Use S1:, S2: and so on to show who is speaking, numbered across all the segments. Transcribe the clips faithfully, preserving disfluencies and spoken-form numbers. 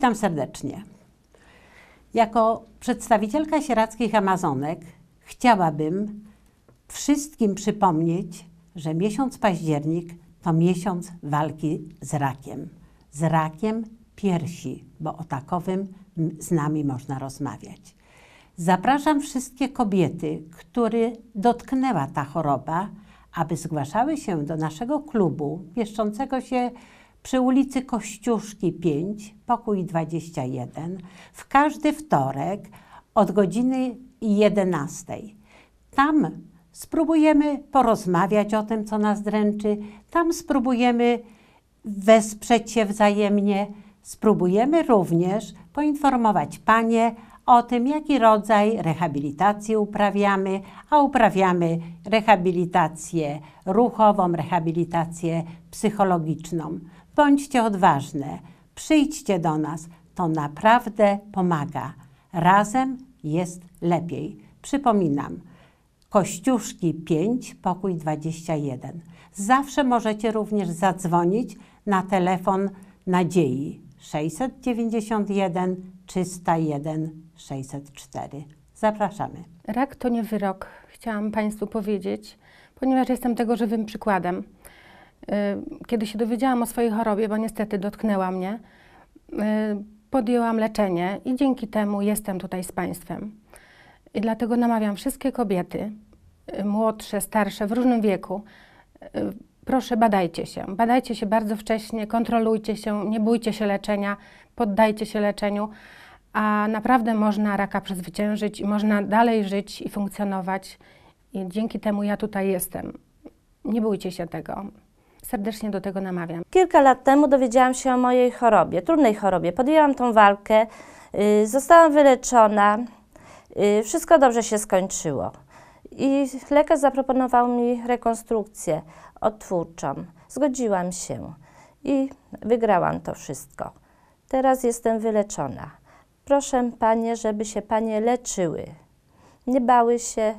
S1: Witam serdecznie. Jako przedstawicielka Sieradskich Amazonek chciałabym wszystkim przypomnieć, że miesiąc październik to miesiąc walki z rakiem. Z rakiem piersi, bo o takowym z nami można rozmawiać. Zapraszam wszystkie kobiety, które dotknęła ta choroba, aby zgłaszały się do naszego klubu mieszczącego się przy ulicy Kościuszki pięć, pokój dwadzieścia jeden, w każdy wtorek od godziny jedenastej. Tam spróbujemy porozmawiać o tym, co nas dręczy, tam spróbujemy wesprzeć się wzajemnie, spróbujemy również poinformować panie o tym, jaki rodzaj rehabilitacji uprawiamy, a uprawiamy rehabilitację ruchową, rehabilitację psychologiczną. Bądźcie odważne, przyjdźcie do nas, to naprawdę pomaga. Razem jest lepiej. Przypominam, Kościuszki pięć, pokój dwadzieścia jeden. Zawsze możecie również zadzwonić na telefon Nadziei sześćset dziewięćdziesiąt jeden trzysta jeden sześćset cztery. Zapraszamy.
S2: Rak to nie wyrok, chciałam Państwu powiedzieć, ponieważ jestem tego żywym przykładem. Kiedy się dowiedziałam o swojej chorobie, bo niestety dotknęła mnie, podjęłam leczenie i dzięki temu jestem tutaj z Państwem. I dlatego namawiam wszystkie kobiety, młodsze, starsze, w różnym wieku, proszę badajcie się. Badajcie się bardzo wcześnie, kontrolujcie się, nie bójcie się leczenia, poddajcie się leczeniu, a naprawdę można raka przezwyciężyć i można dalej żyć i funkcjonować. I dzięki temu ja tutaj jestem. Nie bójcie się tego. Serdecznie do tego namawiam.
S3: Kilka lat temu dowiedziałam się o mojej chorobie, trudnej chorobie. Podjęłam tą walkę, yy, zostałam wyleczona, yy, wszystko dobrze się skończyło. I lekarz zaproponował mi rekonstrukcję odtwórczą. Zgodziłam się i wygrałam to wszystko. Teraz jestem wyleczona. Proszę panie, żeby się panie leczyły, nie bały się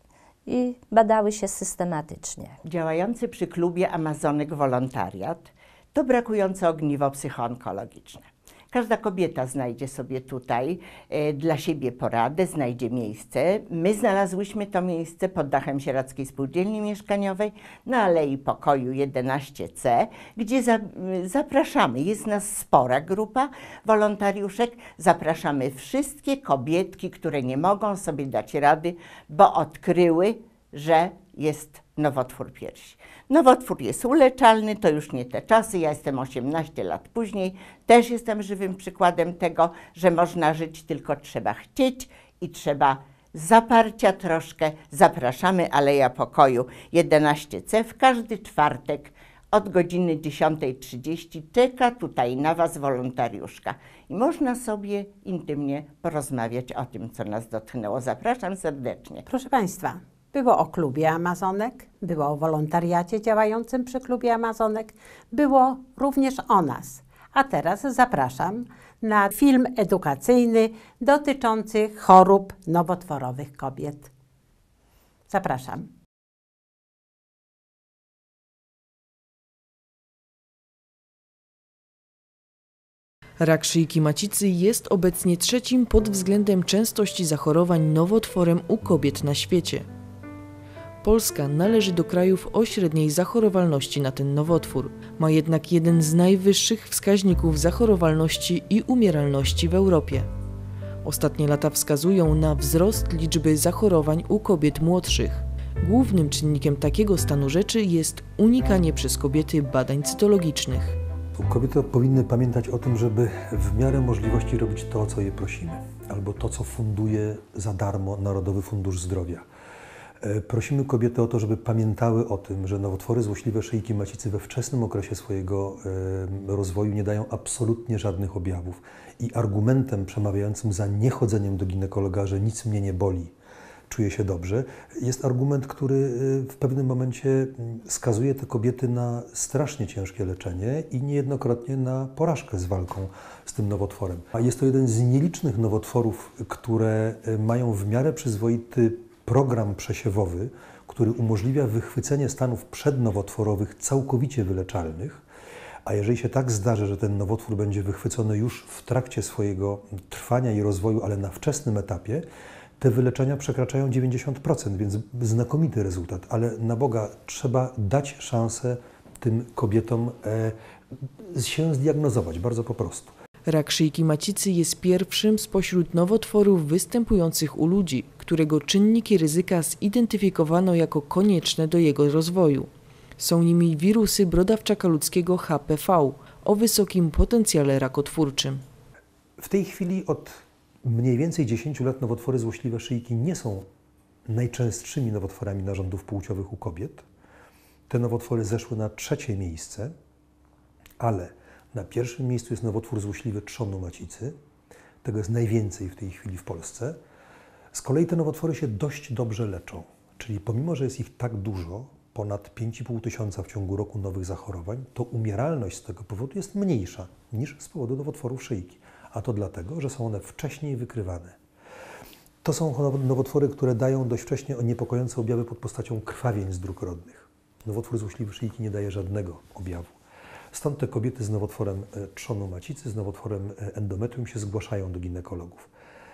S3: i badały się systematycznie.
S4: Działający przy klubie Amazonek wolontariat to brakujące ogniwo psychoonkologiczne. Każda kobieta znajdzie sobie tutaj e, dla siebie poradę, znajdzie miejsce. My znalazłyśmy to miejsce pod dachem Sieradzkiej Spółdzielni Mieszkaniowej na Alei Pokoju jedenaście C, gdzie za, zapraszamy, jest nas spora grupa wolontariuszek, zapraszamy wszystkie kobietki, które nie mogą sobie dać rady, bo odkryły, że jest nowotwór piersi. Nowotwór jest uleczalny, to już nie te czasy, ja jestem osiemnaście lat później, też jestem żywym przykładem tego, że można żyć, tylko trzeba chcieć i trzeba zaparcia troszkę. Zapraszamy, Aleja Pokoju jedenaście C w każdy czwartek od godziny dziesiątej trzydzieści. Czeka tutaj na was wolontariuszka i można sobie intymnie porozmawiać o tym, co nas dotknęło. Zapraszam serdecznie.
S1: Proszę Państwa, było o klubie Amazonek, było o wolontariacie działającym przy klubie Amazonek, było również o nas. A teraz zapraszam na film edukacyjny dotyczący chorób nowotworowych kobiet. Zapraszam.
S5: Rak szyjki macicy jest obecnie trzecim pod względem częstości zachorowań nowotworem u kobiet na świecie. Polska należy do krajów o średniej zachorowalności na ten nowotwór. Ma jednak jeden z najwyższych wskaźników zachorowalności i umieralności w Europie. Ostatnie lata wskazują na wzrost liczby zachorowań u kobiet młodszych. Głównym czynnikiem takiego stanu rzeczy jest unikanie przez kobiety badań cytologicznych.
S6: Kobiety powinny pamiętać o tym, żeby w miarę możliwości robić to, o co je prosimy, albo to, co funduje za darmo Narodowy Fundusz Zdrowia. Prosimy kobiety o to, żeby pamiętały o tym, że nowotwory złośliwe szyjki macicy we wczesnym okresie swojego rozwoju nie dają absolutnie żadnych objawów. I argumentem przemawiającym za niechodzeniem do ginekologa, że nic mnie nie boli, czuję się dobrze, jest argument, który w pewnym momencie skazuje te kobiety na strasznie ciężkie leczenie i niejednokrotnie na porażkę z walką z tym nowotworem. A jest to jeden z nielicznych nowotworów, które mają w miarę przyzwoity program przesiewowy, który umożliwia wychwycenie stanów przednowotworowych całkowicie wyleczalnych, A jeżeli się tak zdarzy, że ten nowotwór będzie wychwycony już w trakcie swojego trwania i rozwoju, ale na wczesnym etapie, te wyleczenia przekraczają dziewięćdziesiąt procent, więc znakomity rezultat. Ale na Boga trzeba dać szansę tym kobietom e, się zdiagnozować, bardzo po prostu.
S5: Rak szyjki macicy jest pierwszym spośród nowotworów występujących u ludzi, którego czynniki ryzyka zidentyfikowano jako konieczne do jego rozwoju. Są nimi wirusy brodawczaka ludzkiego H P V o wysokim potencjale rakotwórczym.
S6: W tej chwili od mniej więcej dziesięciu lat nowotwory złośliwe szyjki nie są najczęstszymi nowotworami narządów płciowych u kobiet. Te nowotwory zeszły na trzecie miejsce, ale na pierwszym miejscu jest nowotwór złośliwy trzonu macicy. Tego jest najwięcej w tej chwili w Polsce. Z kolei te nowotwory się dość dobrze leczą, czyli pomimo, że jest ich tak dużo, ponad pięć i pół tysiąca w ciągu roku nowych zachorowań, to umieralność z tego powodu jest mniejsza niż z powodu nowotworów szyjki. A to dlatego, że są one wcześniej wykrywane. To są nowotwory, które dają dość wcześnie niepokojące objawy pod postacią krwawień z dróg rodnych. Nowotwór złośliwy szyjki nie daje żadnego objawu. Stąd te kobiety z nowotworem trzonu macicy, z nowotworem endometrium się zgłaszają do ginekologów.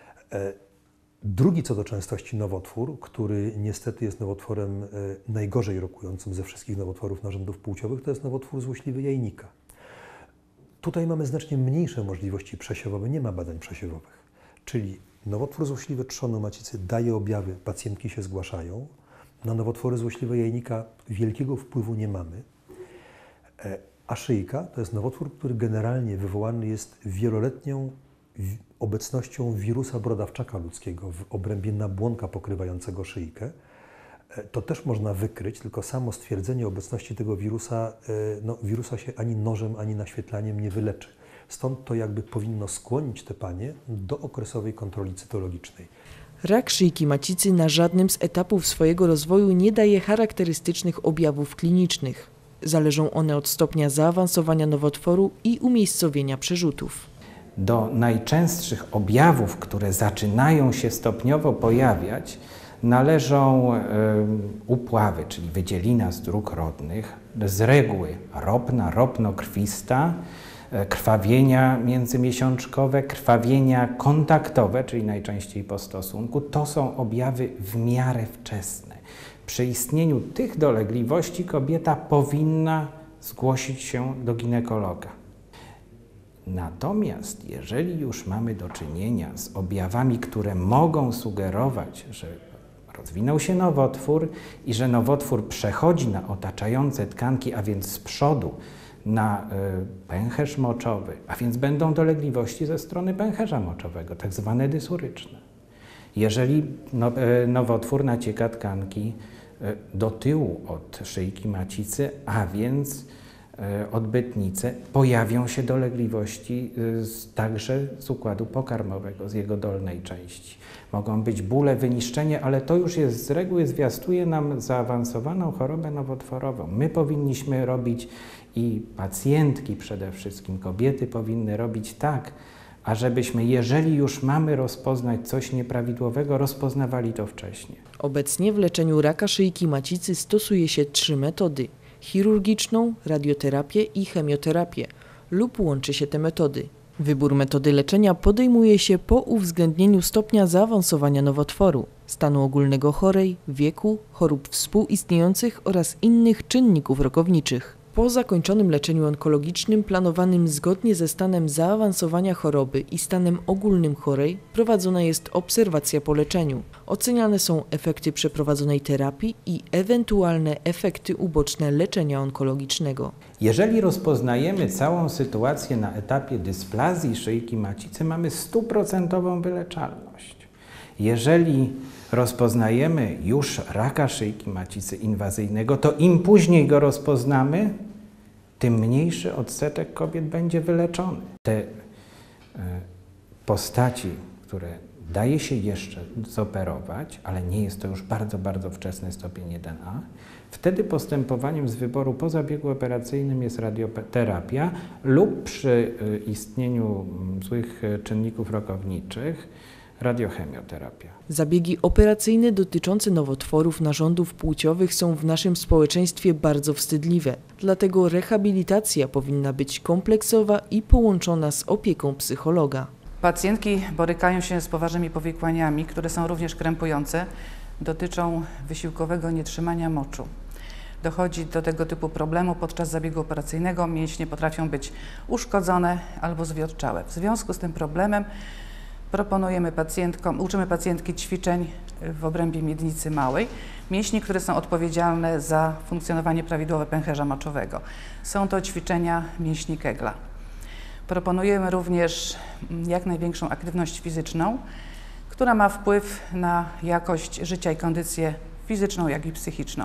S6: Drugi co do częstości nowotwór, który niestety jest nowotworem najgorzej rokującym ze wszystkich nowotworów narządów płciowych, to jest nowotwór złośliwy jajnika. Tutaj mamy znacznie mniejsze możliwości przesiewowe, nie ma badań przesiewowych. Czyli nowotwór złośliwy trzonu macicy daje objawy, pacjentki się zgłaszają. Na nowotwory złośliwe jajnika wielkiego wpływu nie mamy. A szyjka to jest nowotwór, który generalnie wywołany jest wieloletnią obecnością wirusa brodawczaka ludzkiego w obrębie nabłonka pokrywającego szyjkę. To też można wykryć, tylko samo stwierdzenie obecności tego wirusa, no, wirusa się ani nożem, ani naświetlaniem nie wyleczy. Stąd to jakby powinno skłonić te panie do okresowej kontroli cytologicznej.
S5: Rak szyjki macicy na żadnym z etapów swojego rozwoju nie daje charakterystycznych objawów klinicznych. Zależą one od stopnia zaawansowania nowotworu i umiejscowienia przerzutów.
S7: Do najczęstszych objawów, które zaczynają się stopniowo pojawiać, należą y, upławy, czyli wydzielina z dróg rodnych, z reguły ropna, ropno-krwista, y, krwawienia międzymiesiączkowe, krwawienia kontaktowe, czyli najczęściej po stosunku. To są objawy w miarę wczesne. Przy istnieniu tych dolegliwości kobieta powinna zgłosić się do ginekologa. Natomiast jeżeli już mamy do czynienia z objawami, które mogą sugerować, że rozwinął się nowotwór i że nowotwór przechodzi na otaczające tkanki, a więc z przodu na y, pęcherz moczowy, a więc będą dolegliwości ze strony pęcherza moczowego, tak zwane dysuryczne. Jeżeli no, y, nowotwór nacieka tkanki y, do tyłu od szyjki macicy, a więc odbytnice, pojawią się dolegliwości z, także z układu pokarmowego, z jego dolnej części. Mogą być bóle, wyniszczenie, ale to już jest z reguły zwiastuje nam zaawansowaną chorobę nowotworową. My powinniśmy robić i pacjentki przede wszystkim, kobiety powinny robić tak, ażebyśmy, jeżeli już mamy rozpoznać coś nieprawidłowego, rozpoznawali to wcześniej.
S5: Obecnie w leczeniu raka szyjki macicy stosuje się trzy metody: chirurgiczną, radioterapię i chemioterapię lub łączy się te metody. Wybór metody leczenia podejmuje się po uwzględnieniu stopnia zaawansowania nowotworu, stanu ogólnego chorej, wieku, chorób współistniejących oraz innych czynników rokowniczych. Po zakończonym leczeniu onkologicznym planowanym zgodnie ze stanem zaawansowania choroby i stanem ogólnym chorej prowadzona jest obserwacja po leczeniu. Oceniane są efekty przeprowadzonej terapii i ewentualne efekty uboczne leczenia onkologicznego.
S7: Jeżeli rozpoznajemy całą sytuację na etapie dysplazji szyjki macicy, mamy stuprocentową wyleczalność. Jeżeli rozpoznajemy już raka szyjki macicy inwazyjnego, to im później go rozpoznamy, tym mniejszy odsetek kobiet będzie wyleczony. Te y, postaci, które daje się jeszcze zoperować, ale nie jest to już bardzo, bardzo wczesny stopień jeden A, wtedy postępowaniem z wyboru po zabiegu operacyjnym jest radioterapia lub przy y, istnieniu złych czynników rokowniczych radiochemioterapia.
S5: Zabiegi operacyjne dotyczące nowotworów narządów płciowych są w naszym społeczeństwie bardzo wstydliwe. Dlatego rehabilitacja powinna być kompleksowa i połączona z opieką psychologa.
S8: Pacjentki borykają się z poważnymi powikłaniami, które są również krępujące. Dotyczą wysiłkowego nietrzymania moczu. Dochodzi do tego typu problemu podczas zabiegu operacyjnego. Mięśnie potrafią być uszkodzone albo zwiotczałe. W związku z tym problemem proponujemy pacjentkom, uczymy pacjentki ćwiczeń w obrębie miednicy małej, mięśni, które są odpowiedzialne za funkcjonowanie prawidłowe pęcherza moczowego. Są to ćwiczenia mięśni Kegla. Proponujemy również jak największą aktywność fizyczną, która ma wpływ na jakość życia i kondycję fizyczną, jak i psychiczną.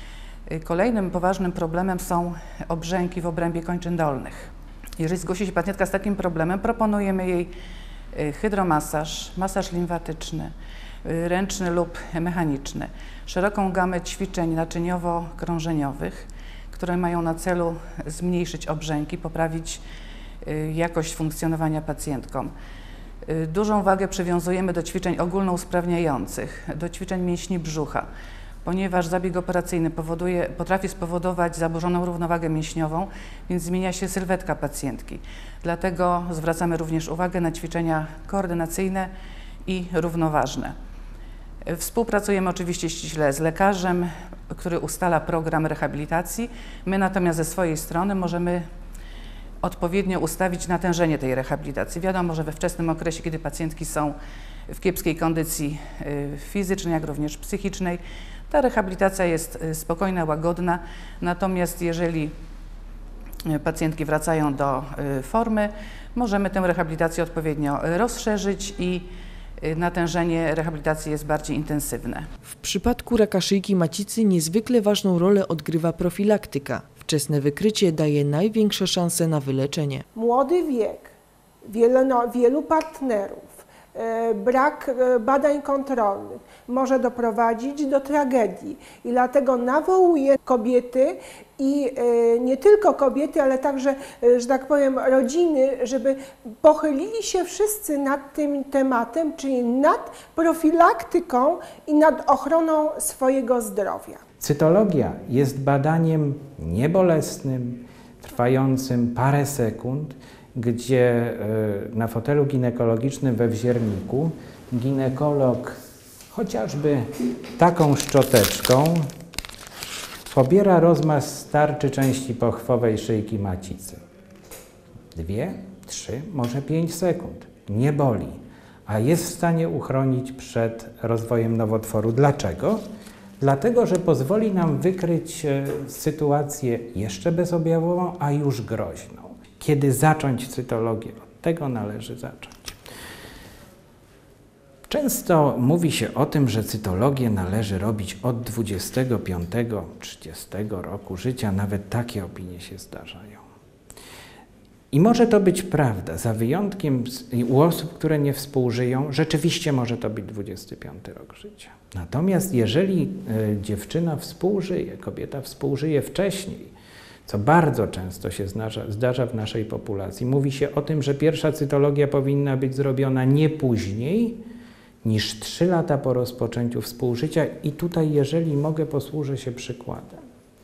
S8: Kolejnym poważnym problemem są obrzęki w obrębie kończyn dolnych. Jeżeli zgłosi się pacjentka z takim problemem, proponujemy jej hydromasaż, masaż limfatyczny, ręczny lub mechaniczny, szeroką gamę ćwiczeń naczyniowo-krążeniowych, które mają na celu zmniejszyć obrzęki, poprawić jakość funkcjonowania pacjentkom. Dużą wagę przywiązujemy do ćwiczeń ogólnousprawniających, do ćwiczeń mięśni brzucha, ponieważ zabieg operacyjny powoduje, potrafi spowodować zaburzoną równowagę mięśniową, więc zmienia się sylwetka pacjentki. Dlatego zwracamy również uwagę na ćwiczenia koordynacyjne i równoważne. Współpracujemy oczywiście ściśle z lekarzem, który ustala program rehabilitacji. My natomiast ze swojej strony możemy odpowiednio ustawić natężenie tej rehabilitacji. Wiadomo, że we wczesnym okresie, kiedy pacjentki są w kiepskiej kondycji fizycznej, jak również psychicznej, ta rehabilitacja jest spokojna, łagodna, natomiast jeżeli pacjentki wracają do formy, możemy tę rehabilitację odpowiednio rozszerzyć i natężenie rehabilitacji jest bardziej intensywne.
S5: W przypadku raka szyjki macicy niezwykle ważną rolę odgrywa profilaktyka. Wczesne wykrycie daje największe szanse na wyleczenie.
S9: Młody wiek, wiele, no, wielu partnerów, e, brak e, badań kontrolnych może doprowadzić do tragedii i dlatego nawołuję kobiety i e, nie tylko kobiety, ale także, e, że tak powiem, rodziny, żeby pochylili się wszyscy nad tym tematem, czyli nad profilaktyką i nad ochroną swojego zdrowia.
S7: Cytologia jest badaniem niebolesnym, trwającym parę sekund, gdzie na fotelu ginekologicznym we wzierniku ginekolog chociażby taką szczoteczką pobiera rozmaz starczy części pochwowej szyjki macicy. Dwie, trzy, może pięć sekund. Nie boli, a jest w stanie uchronić przed rozwojem nowotworu. Dlaczego? Dlatego, że pozwoli nam wykryć sytuację jeszcze bezobjawową, a już groźną. Kiedy zacząć cytologię? Od tego należy zacząć. Często mówi się o tym, że cytologię należy robić od dwudziestego piątego do trzydziestego roku życia. Nawet takie opinie się zdarzają. I może to być prawda, za wyjątkiem u osób, które nie współżyją, rzeczywiście może to być dwudziesty piąty rok życia. Natomiast jeżeli y, dziewczyna współżyje, kobieta współżyje wcześniej, co bardzo często się zdarza, zdarza w naszej populacji, mówi się o tym, że pierwsza cytologia powinna być zrobiona nie później niż trzy lata po rozpoczęciu współżycia i tutaj, jeżeli mogę, posłużę się przykładem.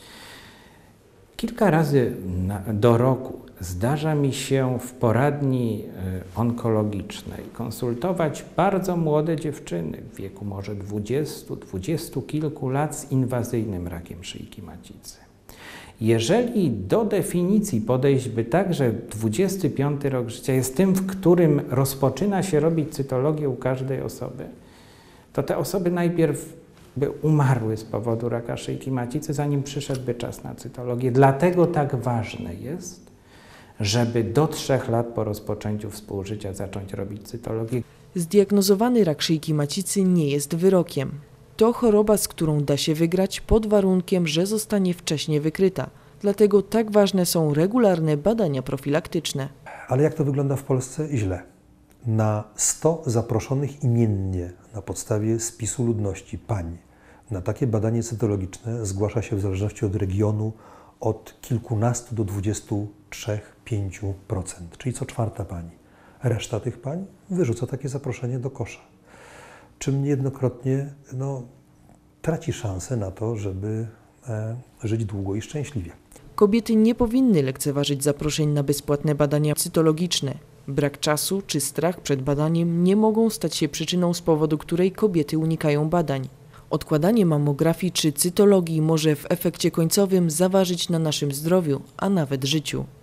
S7: Kilka razy na, do roku zdarza mi się w poradni onkologicznej konsultować bardzo młode dziewczyny w wieku może dwudziestu, dwudziestu kilku lat z inwazyjnym rakiem szyjki macicy. Jeżeli do definicji podejść by tak, że dwudziesty piąty rok życia jest tym, w którym rozpoczyna się robić cytologię u każdej osoby, to te osoby najpierw by umarły z powodu raka szyjki macicy, zanim przyszedłby czas na cytologię. Dlatego tak ważne jest, żeby do trzech lat po rozpoczęciu współżycia zacząć robić cytologię.
S5: Zdiagnozowany rak szyjki macicy nie jest wyrokiem. To choroba, z którą da się wygrać pod warunkiem, że zostanie wcześnie wykryta. Dlatego tak ważne są regularne badania profilaktyczne.
S6: Ale jak to wygląda w Polsce? Źle. Na sto zaproszonych imiennie na podstawie spisu ludności pań na takie badanie cytologiczne zgłasza się w zależności od regionu od kilkunastu do dwudziestu trzech do pięciu procent, czyli co czwarta pani. Reszta tych pań wyrzuca takie zaproszenie do kosza, czym niejednokrotnie no, traci szansę na to, żeby e, żyć długo i szczęśliwie.
S5: Kobiety nie powinny lekceważyć zaproszeń na bezpłatne badania cytologiczne. Brak czasu czy strach przed badaniem nie mogą stać się przyczyną, z powodu której kobiety unikają badań. Odkładanie mammografii czy cytologii może w efekcie końcowym zaważyć na naszym zdrowiu, a nawet życiu.